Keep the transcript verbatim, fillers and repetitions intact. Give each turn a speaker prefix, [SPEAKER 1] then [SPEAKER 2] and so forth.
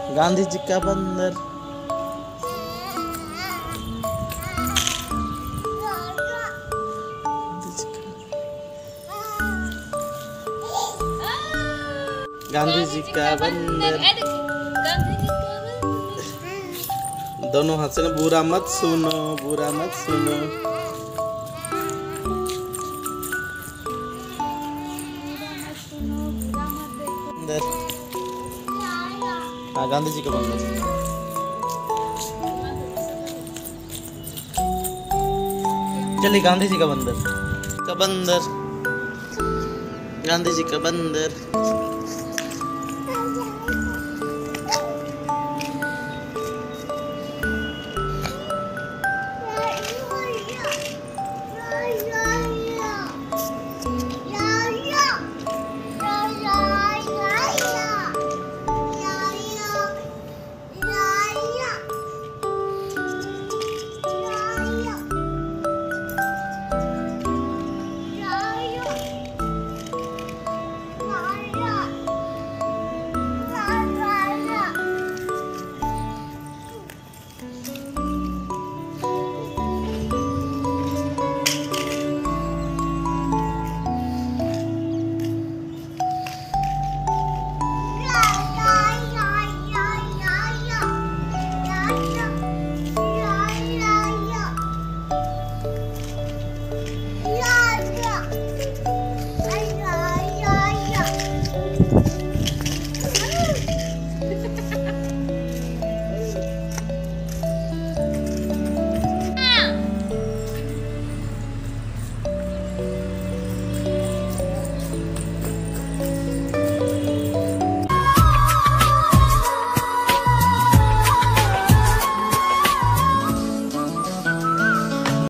[SPEAKER 1] गांधी जी का बंदर। गांधी जी का बंदर। दोनों हाथ से ना, बुरा मत सुनो, बुरा मत सुनो। हाँ, गांधी जी का बंदर। चलिए, गांधी जी का बंदर का बंदर, गांधी जी का बंदर।